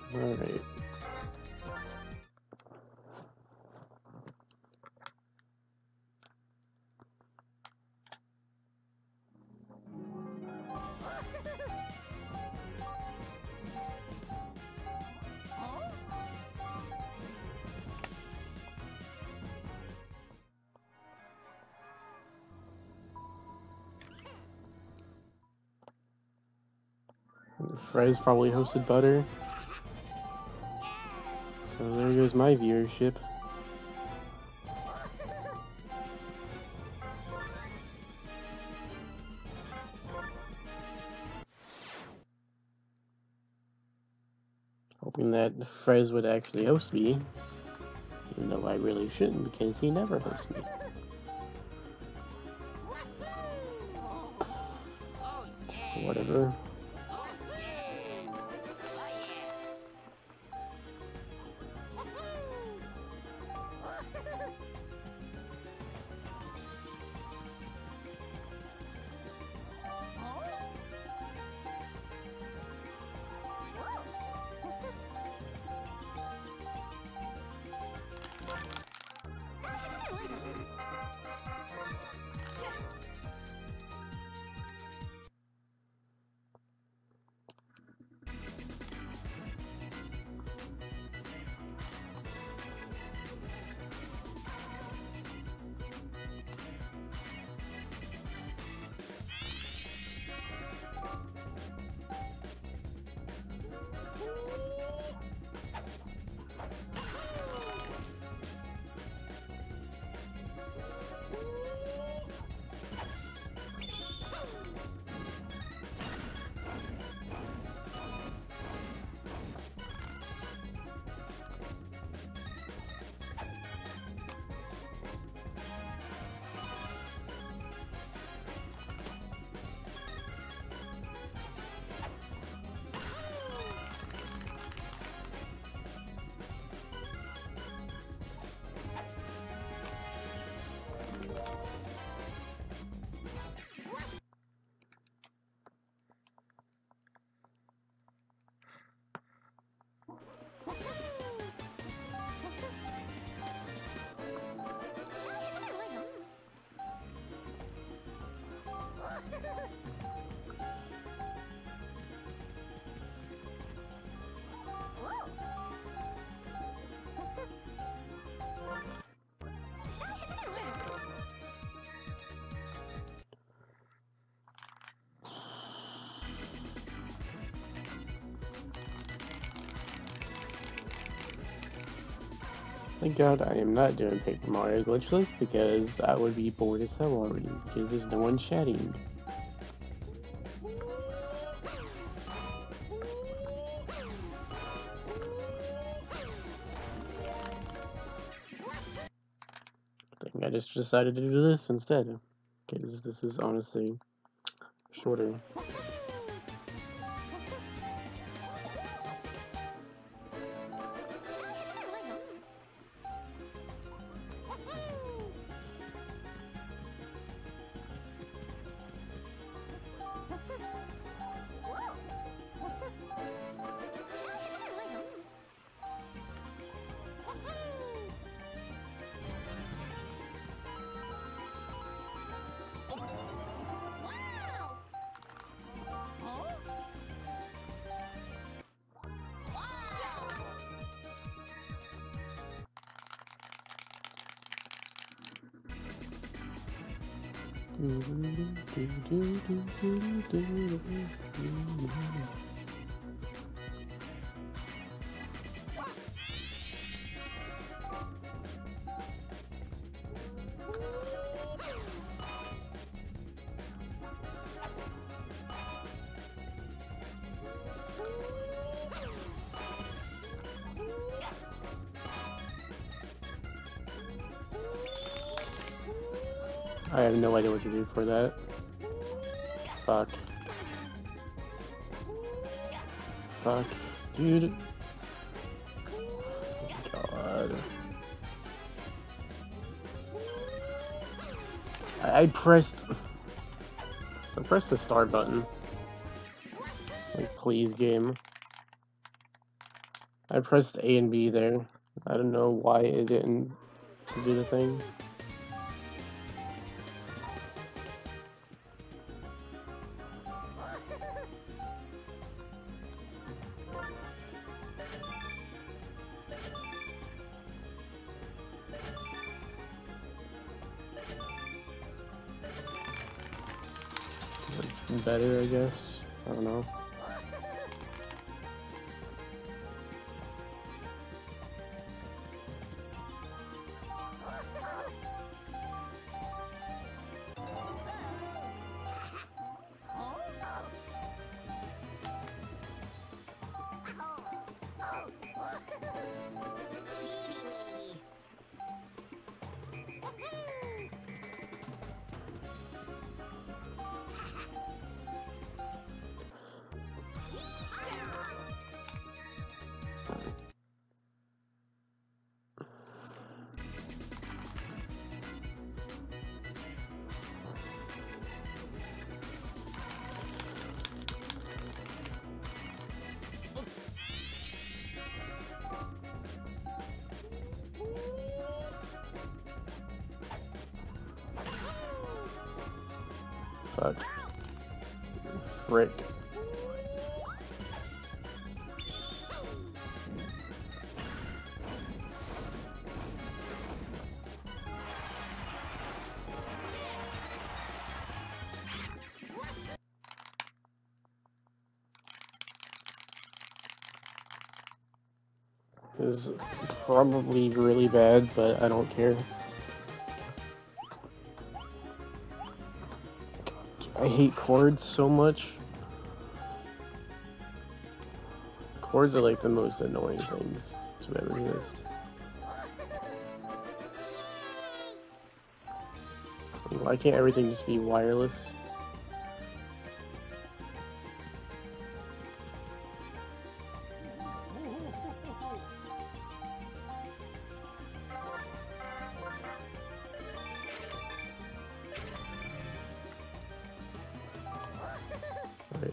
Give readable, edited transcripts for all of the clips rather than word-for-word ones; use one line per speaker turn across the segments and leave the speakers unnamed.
Alright. Frez probably hosted Butter. So there goes my viewership. Hoping that Frez would actually host me. Even though I really shouldn't, because he never hosts me. Whatever. Thank God I am not doing Paper Mario glitchless, because I would be bored as hell already, because there's no one chatting. I think I just decided to do this instead, because this is honestly shorter. I have no idea what to do for that. Fuck. Fuck. Dude. God. I pressed the start button. Like, please, game. I pressed A and B there. I don't know why it didn't do the thing. That's better, I guess. I don't know. Fuck. Frick. This is probably really bad, but I don't care. I hate chords so much. Chords are like the most annoying things to ever exist. Why can't everything just be wireless? Right.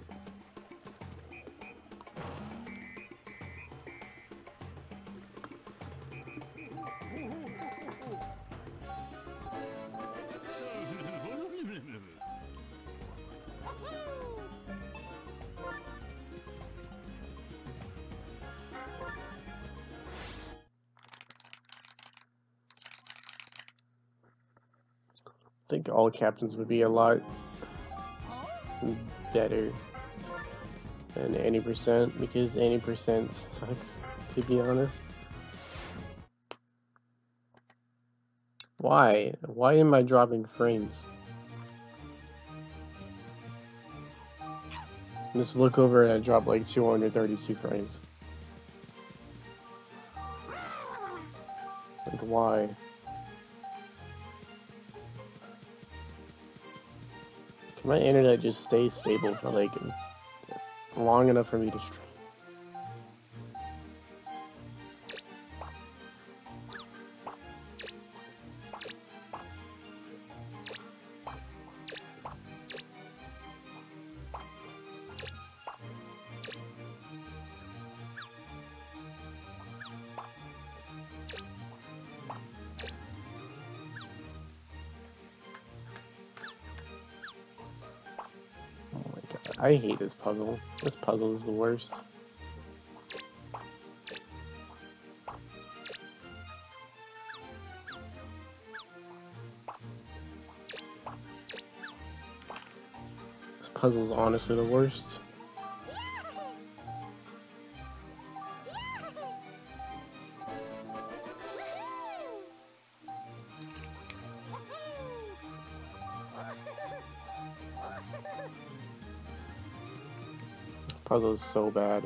I think all captains would be a lot better than 80% because 80% sucks, to be honest. Why? Why am I dropping frames? Just look over and I drop like 232 frames. Like, why? Can my internet just stay stable for like long enough for me to stream? I hate this puzzle. This puzzle is the worst. This puzzle is honestly the worst. Puzzle is so bad.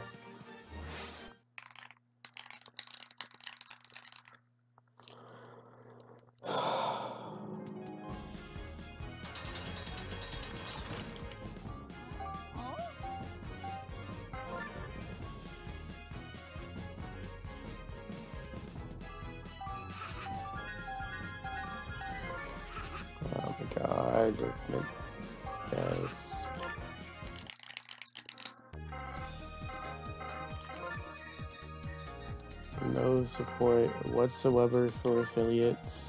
Oh my god. Yes. No support whatsoever for affiliates.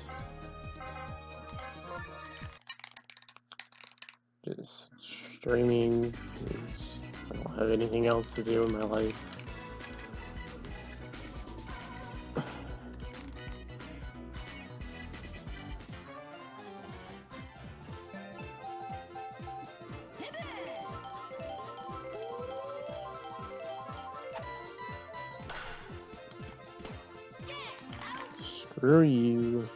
Just streaming is, I don't have anything else to do in my life. Screw you.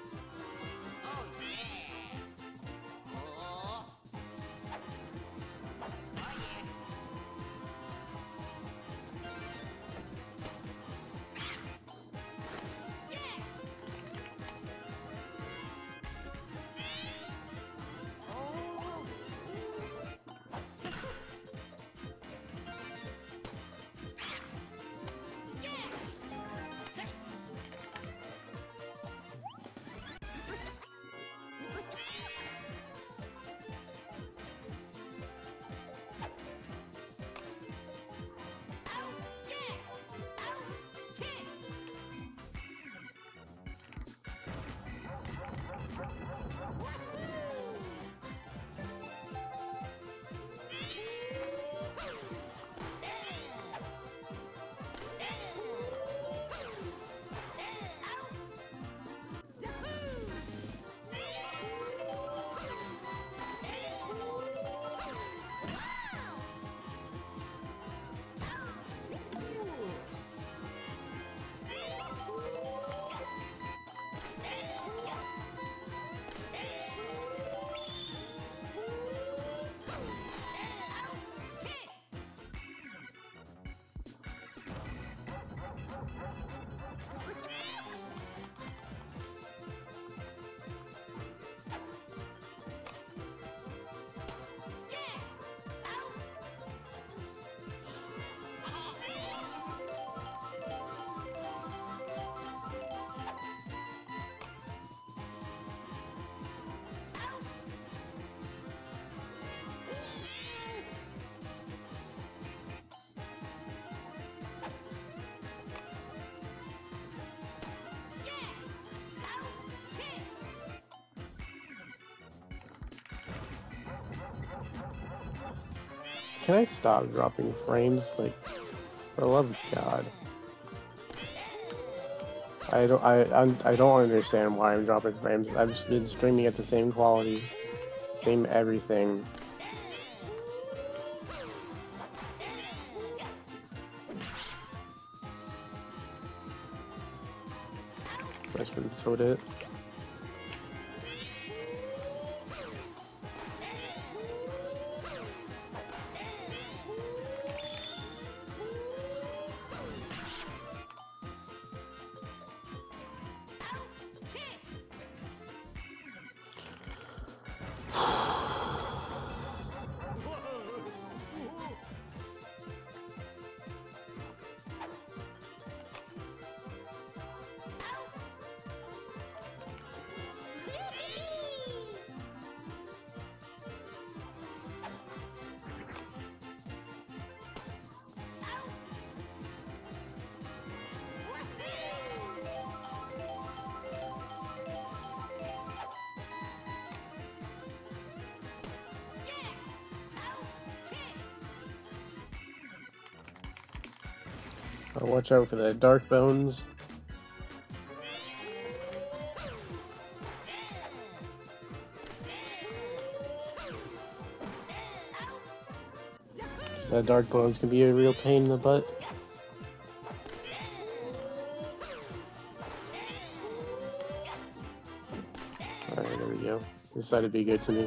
Can I stop dropping frames? Like, for the love of God. I don't understand why I'm dropping frames. I've just been streaming at the same quality, same everything. That's what it. Watch out for the dark bones. That dark bones can be a real pain in the butt. Alright, there we go. Decided to be good to me.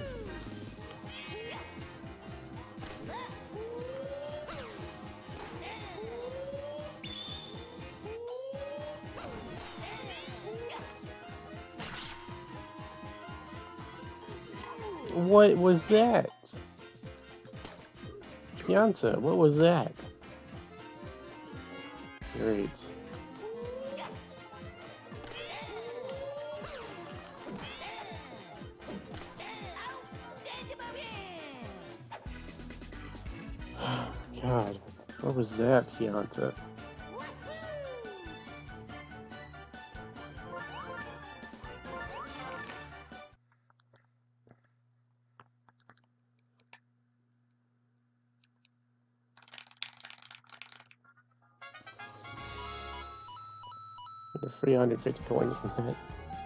What was that? Pianta, what was that? Great. God, what was that, Pianta? The 350 coins from that.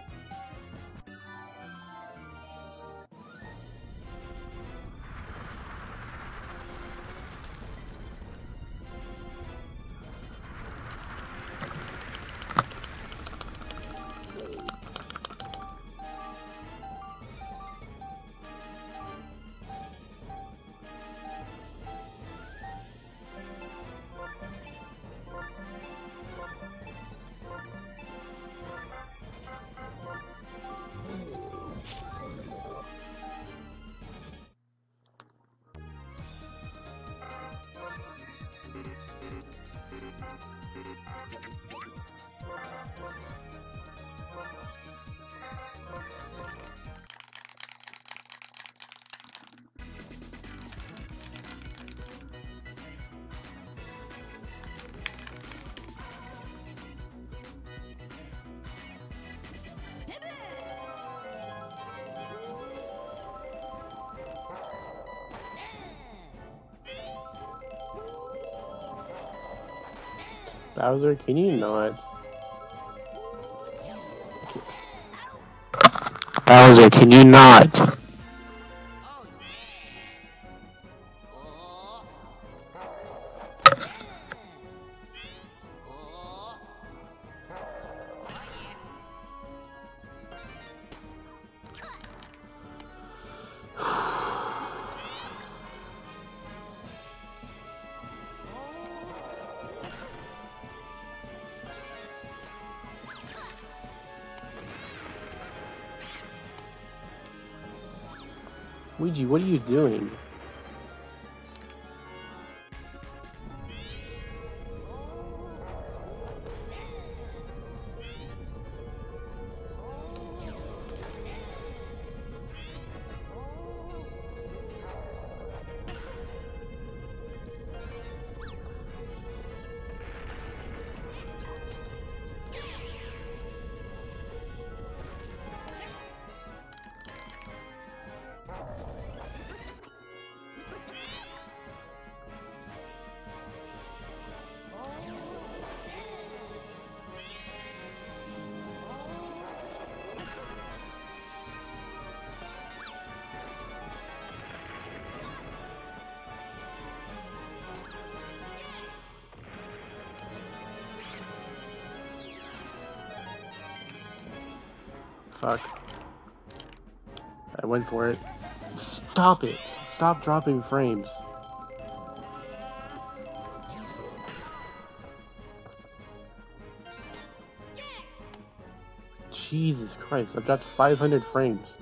Bowser, can you not? Bowser, can you not? Luigi, what are you doing? Fuck. I went for it. Stop it! Stop dropping frames. Jesus Christ, I've got 500 frames.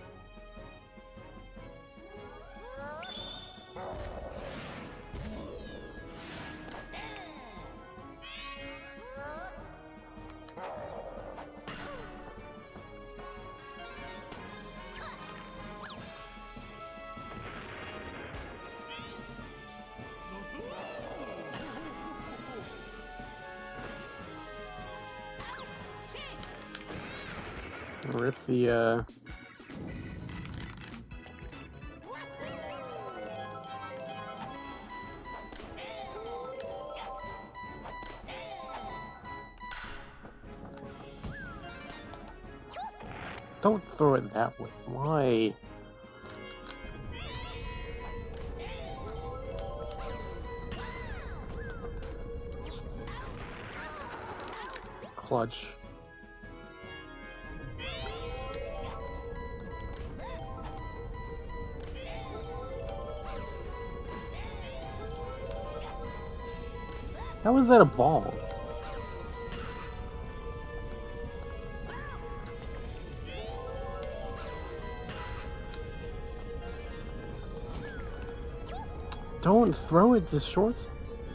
Rip the, Don't throw it that way. Why? Clutch. How is that a ball? Don't throw it to shorts.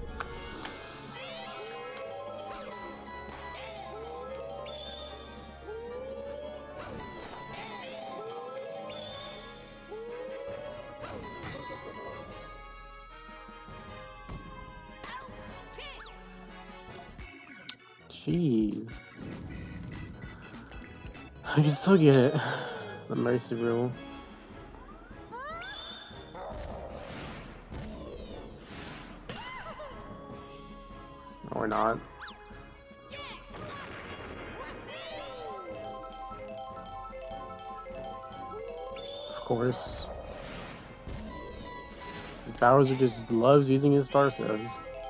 Jeez. I can still get it. The mercy rule. Or not. course. Bowser just loves using his star throws.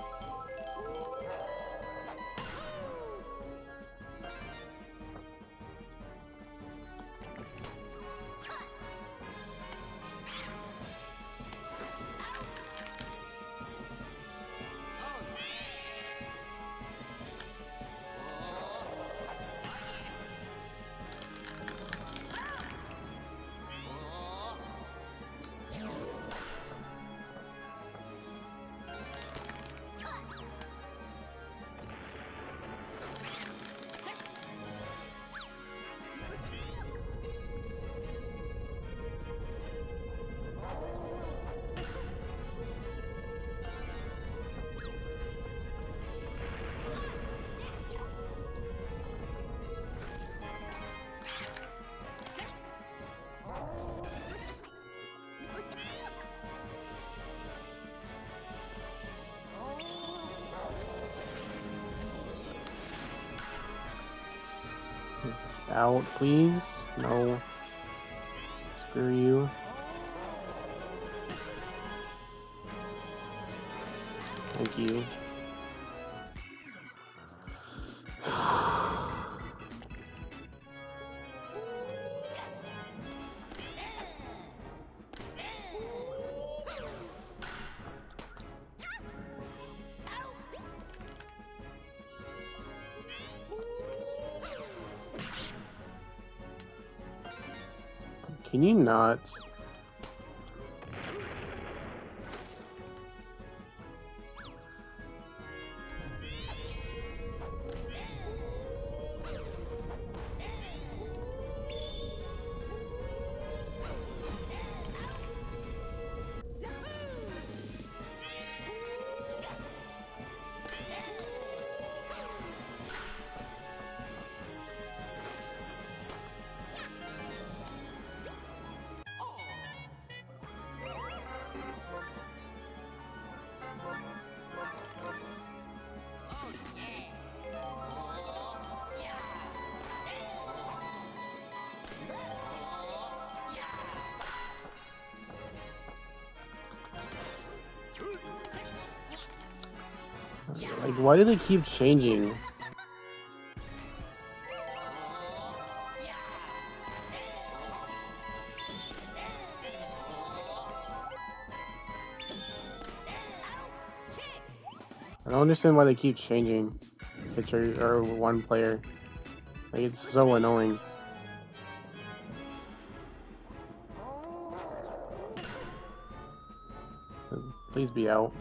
Out, please. No. Screw you. Thank you. Can you not? Like, why do they keep changing? I don't understand why they keep changing pictures or one player. Like, it's so annoying. Please be out.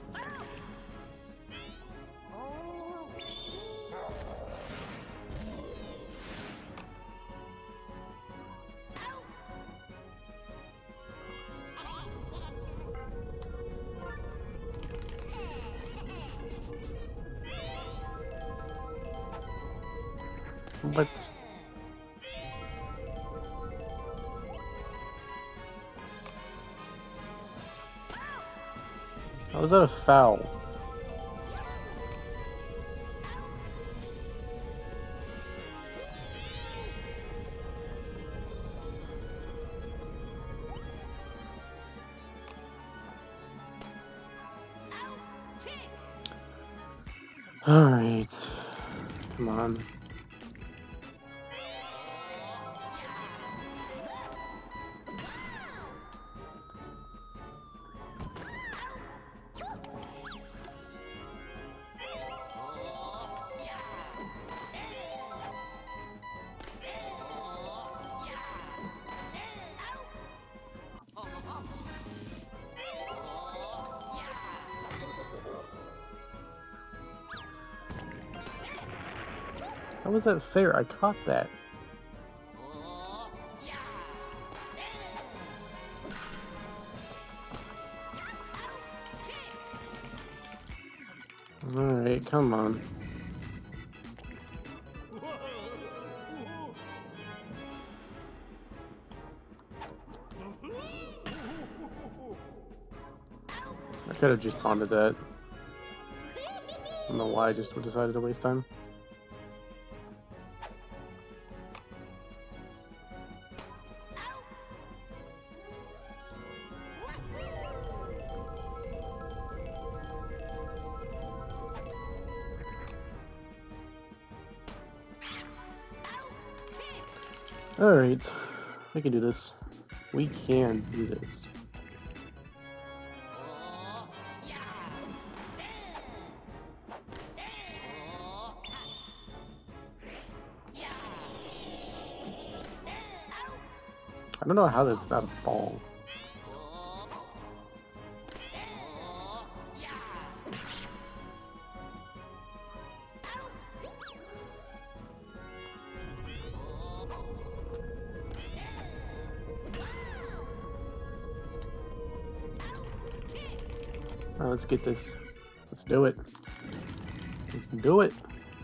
But how was that a foul? All right, come on. How was that fair? I caught that. Alright, come on. I could have just bonded that. I don't know why I just decided to waste time. Alright, we can do this. We can do this. I don't know how that's not a fall. Alright, let's get this. Let's do it. Let's do it.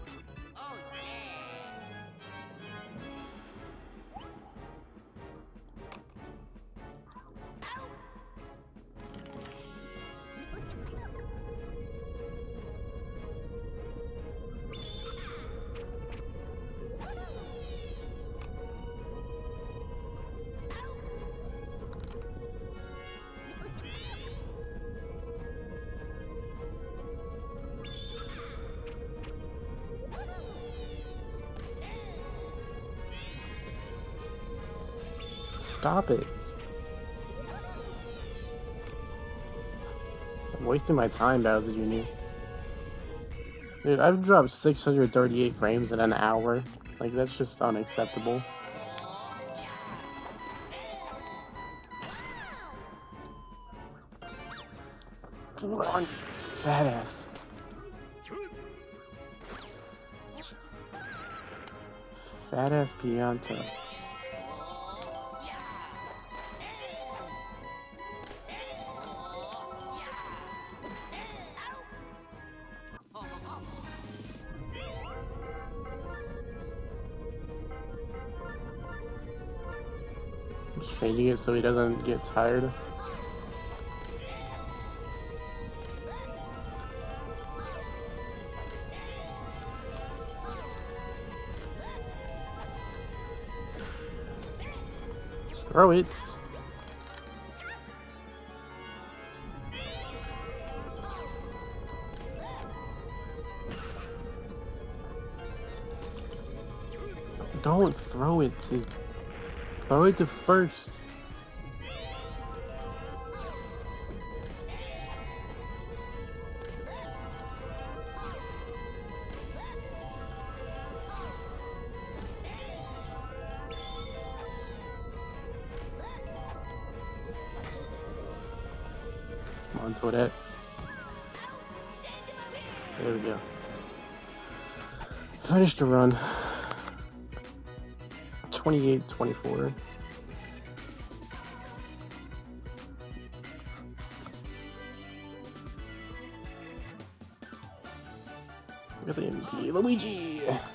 Stop it. I'm wasting my time, Bowser Jr. Dude, I've dropped 638 frames in an hour. Like, that's just unacceptable. Come on, fat ass. Fat ass Pianta. Just changing it so he doesn't get tired. Throw it. Don't throw it to... Throw it to first. Come on, Toadette. There we go. Finished the run. 28-24. Look at the MVP, Luigi!